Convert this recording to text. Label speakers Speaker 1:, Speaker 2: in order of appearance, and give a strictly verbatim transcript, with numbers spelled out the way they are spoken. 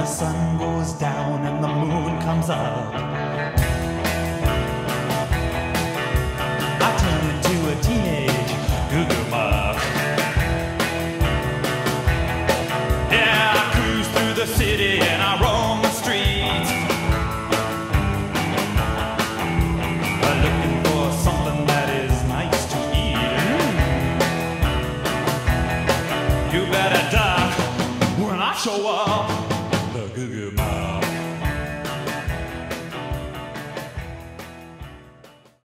Speaker 1: sun goes down and the moon comes up, I turn into a teenage goo-goo muck. Yeah, I cruise through the city and I roam the streets, looking for something that is nice to eat. You better duck when I show up, the goo-goo muck.